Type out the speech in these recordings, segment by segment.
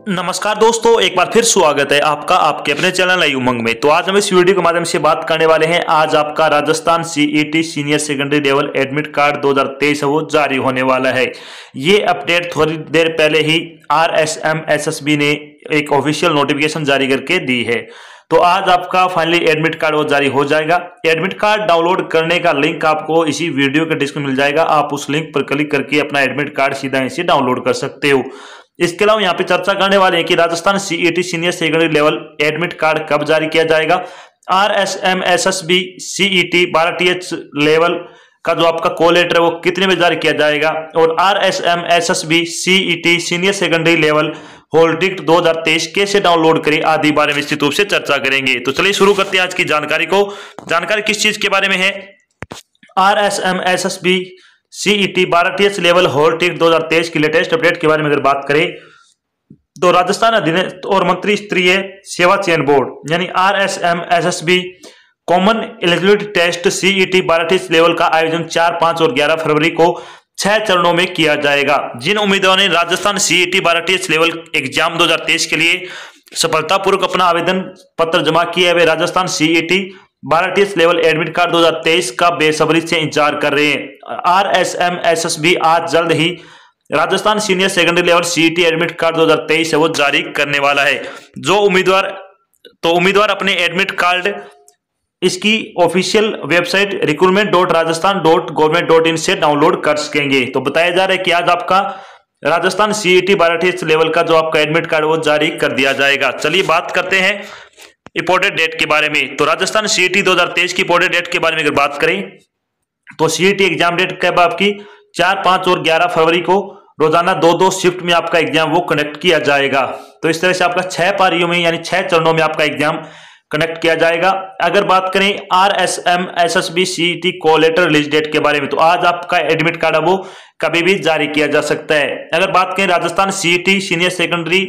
नमस्कार दोस्तों, एक बार फिर स्वागत है आपका आपके अपने चैनल नई उमंग में। तो आज हम इस वीडियो के माध्यम से बात करने वाले हैं। आज आपका Rajasthan CET senior secondary level admit card 2023 है वो जारी होने वाला है। ये अपडेट थोड़ी देर पहले ही RSM SSB ने एक ऑफिशियल नोटिफिकेशन जारी करके दी है। तो आज आपका फाइनली एडमिट कार्ड वो जारी हो जाएगा। एडमिट कार्ड डाउनलोड करने का लिंक आपको इसी वीडियो के डिस्क्रिप्शन में मिल जाएगा। आप उस लिंक पर क्लिक करके अपना एडमिट कार्ड सीधा इसे डाउनलोड कर सकते हो। इसके अलावा यहाँ पे चर्चा करने वाले हैं कि Rajasthan CET senior secondary level admit card कब जारी किया जाएगा। RSM SSB CET 12TH level का जो आपका कॉल लेटर है वो कितने में जारी किया जाएगा, और RSM SSB CET senior secondary level hall ticket 2023 कैसे डाउनलोड करें आदि बारे में विस्तृत रूप से चर्चा करेंगे। तो चलिए शुरू करते हैं आज की जानकारी को। जानकारी किस चीज के बारे में है? RSM SSB CET 12TH level hall ticket 2023 की लेटेस्ट अपडेट के बारे में अगर बात करें तो राजस्थान अधीनस्थ और मंत्री स्तरीय सेवा चयन बोर्ड यानी RSM SSB common eligibility test CET 12TH level का आयोजन 4, 5 और 11 फरवरी को 6 चरणों में किया जाएगा। जिन उम्मीदवारों ने Rajasthan CET 12TH level exam 2023 के लिए सफलतापूर्वक अपना आवेदन पत्र जमा किया है वे Rajasthan CET 12TH level admit card 2023 का बेसब्री से इंतजार कर रहे हैं। RSM SSB आज जल्द ही Rajasthan senior secondary level CET admit card 2023 है वो जारी करने वाला है। जो उम्मीदवार अपने एडमिट कार्ड इसकी ऑफिशियल वेबसाइट recruitment.rajasthan.government.in से डाउनलोड कर सकेंगे। तो बताया जा रहा है कि आज आपका राजस्थान सीईटी 12TH लेवल का जो आपका एडमिट कार्ड वो जारी कर दिया जाएगा। चलिए बात करते हैं इंपोर्टेंट डेट के बारे में। तो राजस्थान सीईटी 2023 की इंपोर्टेंट डेट के बारे में अगर बात करें तो सीईटी एग्जाम डेट कब आपकी 4, 5 और 11 फरवरी को रोजाना 2-2 शिफ्ट में आपका एग्जाम वो कंडक्ट किया जाएगा। तो इस तरह से आपका 6 पारियों में यानी 6 चरणों में आपका एग्जाम कंडक्ट किया जाएगा। अगर बात करें RSM SSB CET call letter release date के बारे में तो आज आपका एडमिट कार्ड वो कभी भी जारी किया जा सकता है। अगर बात करें Rajasthan CET senior secondary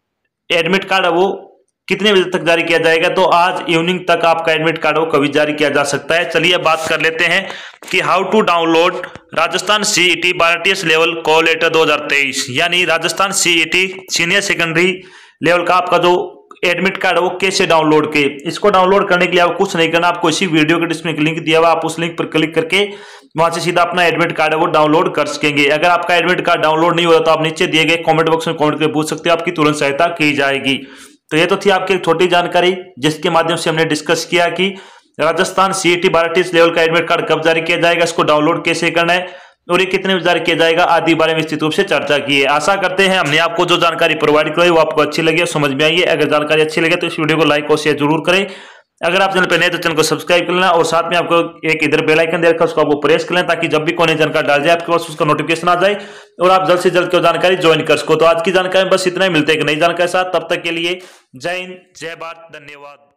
admit card वो कितने बजे तक जारी किया जाएगा, तो आज इवनिंग तक आपका एडमिट कार्ड वो कभी जारी किया जा सकता है। चलिए बात कर लेते हैं कि how to download Rajasthan CET 12TH level call letter 2023 यानी Rajasthan CET senior secondary level का आपका जो एडमिट कार्ड है वो कैसे डाउनलोड के। इसको डाउनलोड करने के लिए आपको कुछ नहीं करना, आपको इसी वीडियो के डिस्क्रिप्शन में लिंक दिया हुआ, आप उस लिंक पर क्लिक करके वहां से सीधा अपना एडमिट कार्ड है वो डाउनलोड कर सकेंगे। अगर आपका एडमिट कार्ड डाउनलोड नहीं हो रहा तो आप नीचे दिए गए कमेंट बॉक्स में कमेंट करके पूछ सकते हो, आपकी तुरंत सहायता की जाएगी। तो ये तो थी आपकी एक छोटी जानकारी जिसके माध्यम से हमने डिस्कस किया कि राजस्थान सीईटी 12TH लेवल का एडमिट कार्ड कब जारी किया जाएगा, इसको डाउनलोड कैसे करना है और ये कितने में जारी किया जाएगा आदि बारे में विस्तृत रूप से चर्चा की है। आशा करते हैं हमने आपको जो जानकारी प्रोवाइड कराई वो आपको अच्छी लगी, समझ में आई है। अगर जानकारी अच्छी लगे तो इस वीडियो को लाइक और शेयर जरूर करें। अगर आप चैनल पर नए तो चैनल को सब्सक्राइब कर लेना और साथ में आपको एक इधर बेल आइकन दे रखा है उसको आपको प्रेस कर लेना ताकि जब भी कोई जानकारी डाल जाए आपके पास उसका नोटिफिकेशन आ जाए और आप जल्द से जल्द कोई जानकारी ज्वाइन कर सको। तो आज की जानकारी बस इतना ही, मिलते हैं एक नई जानकारी के साथ। तब तक के लिए जय हिंद, जय भारत, धन्यवाद।